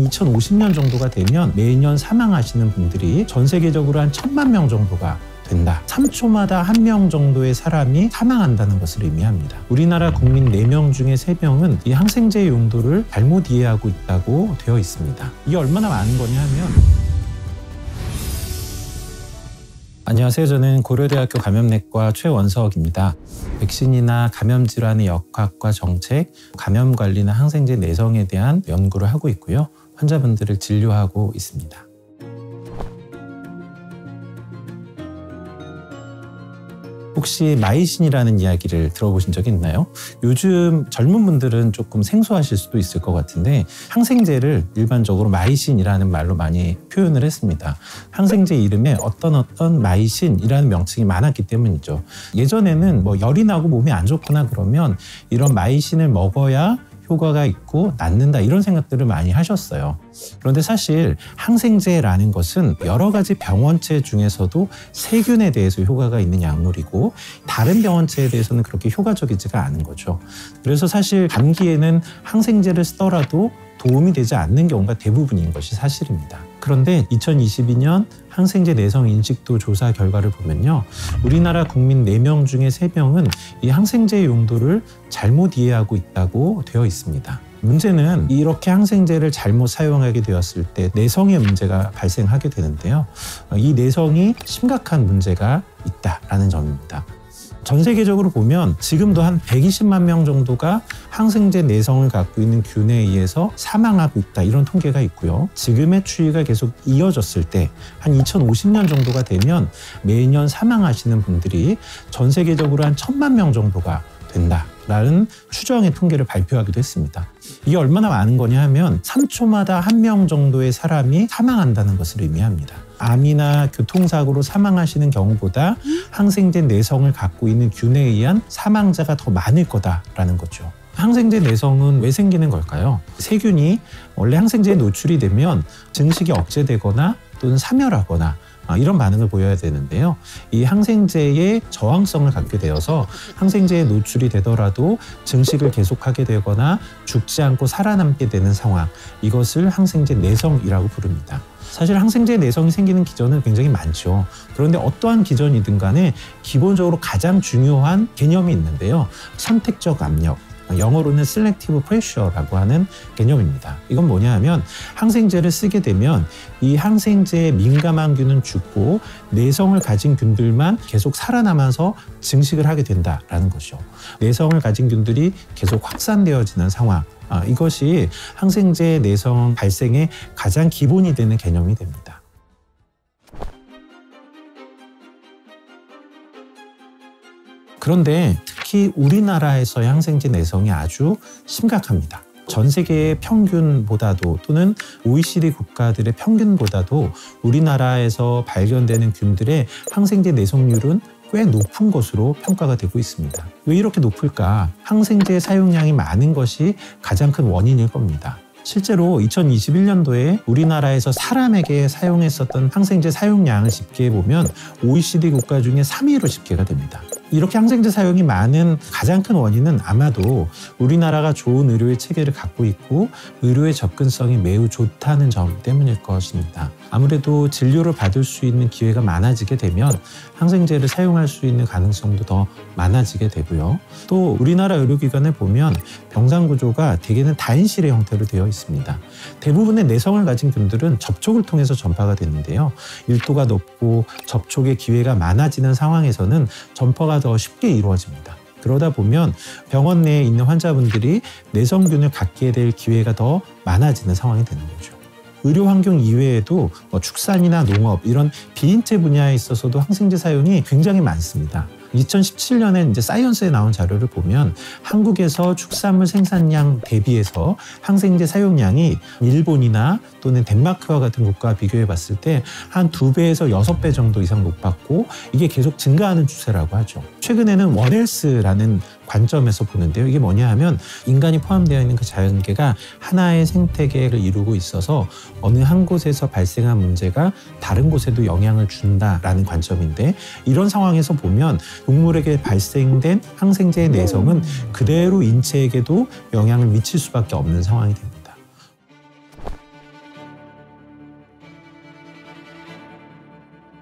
2050년 정도가 되면 매년 사망하시는 분들이 전 세계적으로 한 1000만 명 정도가 된다. 3초마다 1명 정도의 사람이 사망한다는 것을 의미합니다. 우리나라 국민 4명 중에 3명은 이 항생제 용도를 잘못 이해하고 있다고 되어 있습니다. 이게 얼마나 많은 거냐 하면, 안녕하세요. 저는 고려대학교 감염내과 최원석입니다. 백신이나 감염질환의 역학과 정책, 감염관리나 항생제 내성에 대한 연구를 하고 있고요. 환자분들을 진료하고 있습니다. 혹시 마이신이라는 이야기를 들어보신 적이 있나요? 요즘 젊은 분들은 조금 생소하실 수도 있을 것 같은데, 항생제를 일반적으로 마이신이라는 말로 많이 표현을 했습니다. 항생제 이름에 어떤 마이신이라는 명칭이 많았기 때문이죠. 예전에는 열이 나고 몸이 안 좋거나 그러면 이런 마이신을 먹어야 효과가 있고 낫는다, 이런 생각들을 많이 하셨어요. 그런데 사실 항생제라는 것은 여러 가지 병원체 중에서도 세균에 대해서 효과가 있는 약물이고, 다른 병원체에 대해서는 그렇게 효과적이지가 않은 거죠. 그래서 사실 감기에는 항생제를 쓰더라도 도움이 되지 않는 경우가 대부분인 것이 사실입니다. 그런데 2022년 항생제 내성 인식도 조사 결과를 보면요, 우리나라 국민 4명 중에 3명은 이 항생제 용도를 잘못 이해하고 있다고 되어 있습니다. 문제는 이렇게 항생제를 잘못 사용하게 되었을 때 내성의 문제가 발생하게 되는데요, 이 내성이 심각한 문제가 있다라는 점입니다. 전 세계적으로 보면 지금도 한 120만 명 정도가 항생제 내성을 갖고 있는 균에 의해서 사망하고 있다, 이런 통계가 있고요. 지금의 추이가 계속 이어졌을 때 한 2050년 정도가 되면 매년 사망하시는 분들이 전 세계적으로 한 1000만 명 정도가 된다라는 추정의 통계를 발표하기도 했습니다. 이게 얼마나 많은 거냐 하면 3초마다 1명 정도의 사람이 사망한다는 것을 의미합니다. 암이나 교통사고로 사망하시는 경우보다 항생제 내성을 갖고 있는 균에 의한 사망자가 더 많을 거다라는 거죠. 항생제 내성은 왜 생기는 걸까요? 세균이 원래 항생제에 노출이 되면 증식이 억제되거나 또는 사멸하거나 이런 반응을 보여야 되는데요, 이 항생제의 저항성을 갖게 되어서 항생제에 노출이 되더라도 증식을 계속하게 되거나 죽지 않고 살아남게 되는 상황, 이것을 항생제 내성이라고 부릅니다. 사실 항생제 내성이 생기는 기전은 굉장히 많죠. 그런데 어떠한 기전이든 간에 기본적으로 가장 중요한 개념이 있는데요, 선택적 압력, 영어로는 selective pressure라고 하는 개념입니다. 이건 뭐냐 하면, 항생제를 쓰게 되면 이 항생제에 민감한 균은 죽고 내성을 가진 균들만 계속 살아남아서 증식을 하게 된다라는 것이죠. 내성을 가진 균들이 계속 확산되어지는 상황, 이것이 항생제 내성 발생의 가장 기본이 되는 개념이 됩니다. 그런데 특히 우리나라에서의 항생제 내성이 아주 심각합니다. 전 세계의 평균보다도, 또는 OECD 국가들의 평균보다도 우리나라에서 발견되는 균들의 항생제 내성률은 꽤 높은 것으로 평가가 되고 있습니다. 왜 이렇게 높을까? 항생제 사용량이 많은 것이 가장 큰 원인일 겁니다. 실제로 2021년도에 우리나라에서 사람에게 사용했었던 항생제 사용량을 집계해보면 OECD 국가 중에 3위로 집계가 됩니다. 이렇게 항생제 사용이 많은 가장 큰 원인은 아마도 우리나라가 좋은 의료의 체계를 갖고 있고 의료의 접근성이 매우 좋다는 점 때문일 것입니다. 아무래도 진료를 받을 수 있는 기회가 많아지게 되면 항생제를 사용할 수 있는 가능성도 더 많아지게 되고요. 또 우리나라 의료기관을 보면 병상 구조가 대개는 다인실의 형태로 되어 있습니다. 대부분의 내성을 가진 균들은 접촉을 통해서 전파가 되는데요, 밀도가 높고 접촉의 기회가 많아지는 상황에서는 전파가 더 쉽게 이루어집니다. 그러다 보면 병원 내에 있는 환자분들이 내성균을 갖게 될 기회가 더 많아지는 상황이 되는 거죠. 의료 환경 이외에도 축산이나 농업, 이런 비인체 분야에 있어서도 항생제 사용이 굉장히 많습니다. 2017년에 이제 사이언스에 나온 자료를 보면 한국에서 축산물 생산량 대비해서 항생제 사용량이 일본이나 또는 덴마크와 같은 국가와 비교해 봤을 때 한 2배에서 6배 정도 이상 높았고, 이게 계속 증가하는 추세라고 하죠. 최근에는 원헬스라는 관점에서 보는데요, 이게 뭐냐 하면 인간이 포함되어 있는 그 자연계가 하나의 생태계를 이루고 있어서 어느 한 곳에서 발생한 문제가 다른 곳에도 영향을 준다라는 관점인데, 이런 상황에서 보면 동물에게 발생된 항생제의 내성은 그대로 인체에게도 영향을 미칠 수밖에 없는 상황이 됩니다.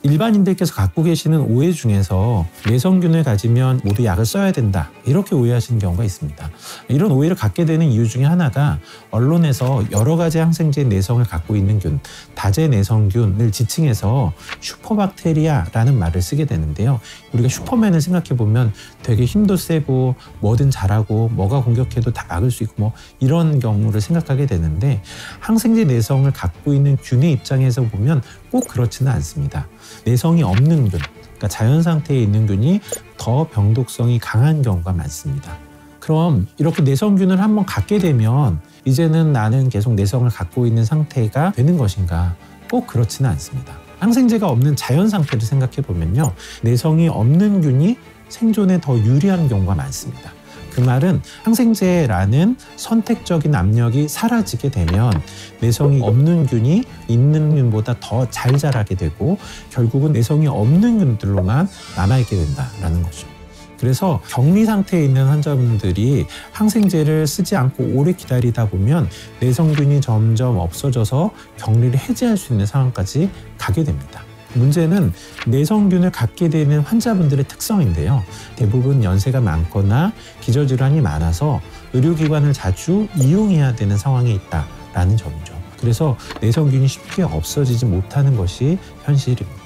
일반인들께서 갖고 계시는 오해 중에서 내성균을 가지면 모두 약을 써야 된다, 이렇게 오해하시는 경우가 있습니다. 이런 오해를 갖게 되는 이유 중에 하나가 언론에서 여러 가지 항생제의 내성을 갖고 있는 균, 다제내성균을 지칭해서 슈퍼박테리아라는 말을 쓰게 되는데요. 우리가 슈퍼맨을 생각해보면 되게 힘도 세고 뭐든 잘하고 뭐가 공격해도 다 막을 수 있고 뭐 이런 경우를 생각하게 되는데, 항생제 내성을 갖고 있는 균의 입장에서 보면 꼭 그렇지는 않습니다. 내성이 없는 균, 그러니까 자연 상태에 있는 균이 더 병독성이 강한 경우가 많습니다. 그럼 이렇게 내성균을 한번 갖게 되면 이제는 나는 계속 내성을 갖고 있는 상태가 되는 것인가? 꼭 그렇지는 않습니다. 항생제가 없는 자연 상태를 생각해 보면요, 내성이 없는 균이 생존에 더 유리한 경우가 많습니다. 그 말은 항생제라는 선택적인 압력이 사라지게 되면 내성이 없는 균이 있는 균보다 더 잘 자라게 되고 결국은 내성이 없는 균들로만 남아있게 된다는 거죠. 그래서 격리 상태에 있는 환자분들이 항생제를 쓰지 않고 오래 기다리다 보면 내성균이 점점 없어져서 격리를 해제할 수 있는 상황까지 가게 됩니다. 문제는 내성균을 갖게 되는 환자분들의 특성인데요. 대부분 연세가 많거나 기저질환이 많아서 의료기관을 자주 이용해야 되는 상황에 있다는 점이죠. 그래서 내성균이 쉽게 없어지지 못하는 것이 현실입니다.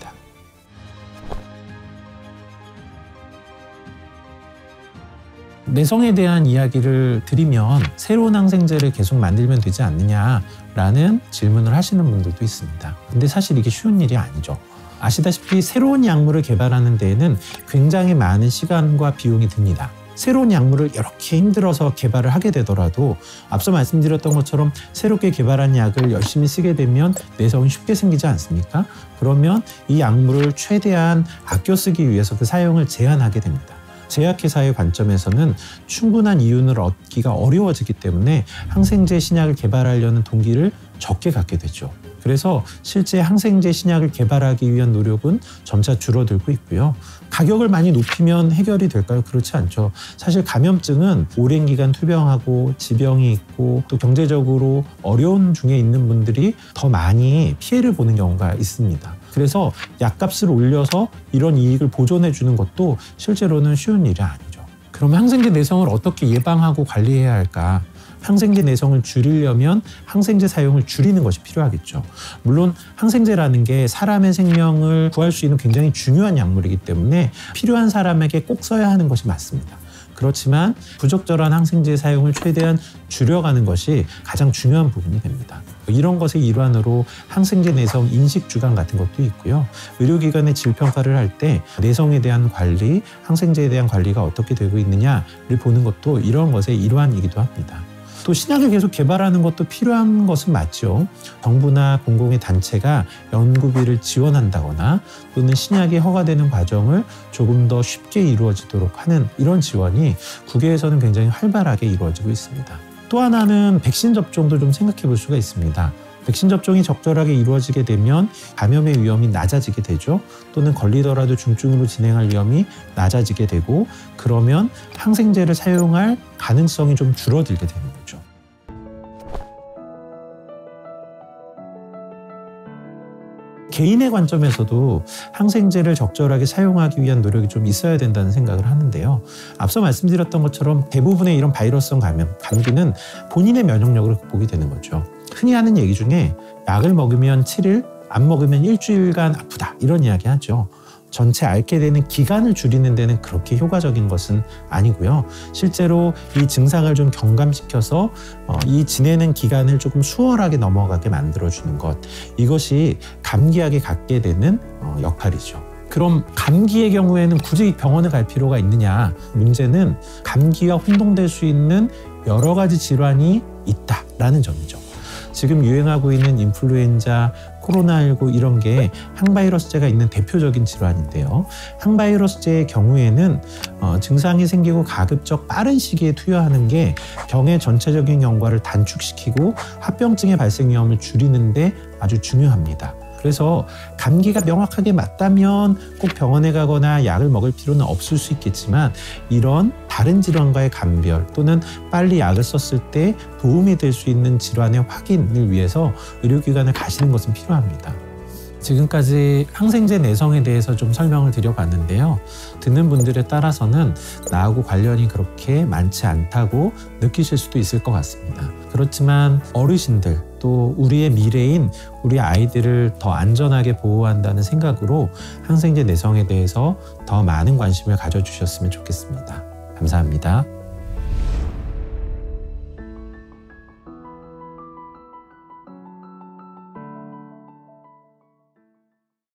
내성에 대한 이야기를 드리면 새로운 항생제를 계속 만들면 되지 않느냐라는 질문을 하시는 분들도 있습니다. 근데 사실 이게 쉬운 일이 아니죠. 아시다시피 새로운 약물을 개발하는 데에는 굉장히 많은 시간과 비용이 듭니다. 새로운 약물을 이렇게 힘들어서 개발을 하게 되더라도 앞서 말씀드렸던 것처럼 새롭게 개발한 약을 열심히 쓰게 되면 내성이 쉽게 생기지 않습니까? 그러면 이 약물을 최대한 아껴 쓰기 위해서 그 사용을 제한하게 됩니다. 제약회사의 관점에서는 충분한 이윤을 얻기가 어려워지기 때문에 항생제 신약을 개발하려는 동기를 적게 갖게 되죠. 그래서 실제 항생제 신약을 개발하기 위한 노력은 점차 줄어들고 있고요. 가격을 많이 높이면 해결이 될까요? 그렇지 않죠. 사실 감염증은 오랜 기간 투병하고 지병이 있고 또 경제적으로 어려운 중에 있는 분들이 더 많이 피해를 보는 경우가 있습니다. 그래서 약값을 올려서 이런 이익을 보존해 주는 것도 실제로는 쉬운 일이 아니죠. 그러면 항생제 내성을 어떻게 예방하고 관리해야 할까? 항생제 내성을 줄이려면 항생제 사용을 줄이는 것이 필요하겠죠. 물론 항생제라는 게 사람의 생명을 구할 수 있는 굉장히 중요한 약물이기 때문에 필요한 사람에게 꼭 써야 하는 것이 맞습니다. 그렇지만 부적절한 항생제 사용을 최대한 줄여가는 것이 가장 중요한 부분이 됩니다. 이런 것의 일환으로 항생제 내성 인식 주간 같은 것도 있고요. 의료기관의 질평가를 할 때 내성에 대한 관리, 항생제에 대한 관리가 어떻게 되고 있느냐를 보는 것도 이런 것의 일환이기도 합니다. 또 신약을 계속 개발하는 것도 필요한 것은 맞죠. 정부나 공공의 단체가 연구비를 지원한다거나 또는 신약이 허가되는 과정을 조금 더 쉽게 이루어지도록 하는 이런 지원이 국외에서는 굉장히 활발하게 이루어지고 있습니다. 또 하나는 백신 접종도 좀 생각해 볼 수가 있습니다. 백신 접종이 적절하게 이루어지게 되면 감염의 위험이 낮아지게 되죠. 또는 걸리더라도 중증으로 진행할 위험이 낮아지게 되고 그러면 항생제를 사용할 가능성이 좀 줄어들게 되는 거죠. 개인의 관점에서도 항생제를 적절하게 사용하기 위한 노력이 좀 있어야 된다는 생각을 하는데요. 앞서 말씀드렸던 것처럼 대부분의 이런 바이러스성 감염, 감기는 본인의 면역력으로 극복이 되는 거죠. 흔히 하는 얘기 중에 약을 먹으면 7일, 안 먹으면 일주일간 아프다 이런 이야기 하죠. 전체 앓게 되는 기간을 줄이는 데는 그렇게 효과적인 것은 아니고요. 실제로 이 증상을 좀 경감시켜서 이 지내는 기간을 조금 수월하게 넘어가게 만들어주는 것, 이것이 감기약에 갖게 되는 역할이죠. 그럼 감기의 경우에는 굳이 병원에 갈 필요가 있느냐? 문제는 감기와 혼동될 수 있는 여러 가지 질환이 있다라는 점이죠. 지금 유행하고 있는 인플루엔자, 코로나19 이런 게 항바이러스제가 있는 대표적인 질환인데요. 항바이러스제의 경우에는 증상이 생기고 가급적 빠른 시기에 투여하는 게 병의 전체적인 경과를 단축시키고 합병증의 발생 위험을 줄이는 데 아주 중요합니다. 그래서 감기가 명확하게 맞다면 꼭 병원에 가거나 약을 먹을 필요는 없을 수 있겠지만 이런 다른 질환과의 감별 또는 빨리 약을 썼을 때 도움이 될 수 있는 질환의 확인을 위해서 의료기관을 가시는 것은 필요합니다. 지금까지 항생제 내성에 대해서 좀 설명을 드려봤는데요. 듣는 분들에 따라서는 나하고 관련이 그렇게 많지 않다고 느끼실 수도 있을 것 같습니다. 그렇지만 어르신들 또 우리의 미래인 우리 아이들을 더 안전하게 보호한다는 생각으로 항생제 내성에 대해서 더 많은 관심을 가져주셨으면 좋겠습니다. 감사합니다.